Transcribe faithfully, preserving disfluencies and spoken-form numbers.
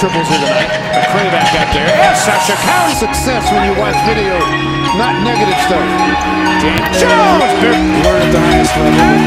triples here tonight. McCray back out there. Yes, Sasha Kaun. Success when you watch video, not negative stuff. James Jones. Learn at the highest level.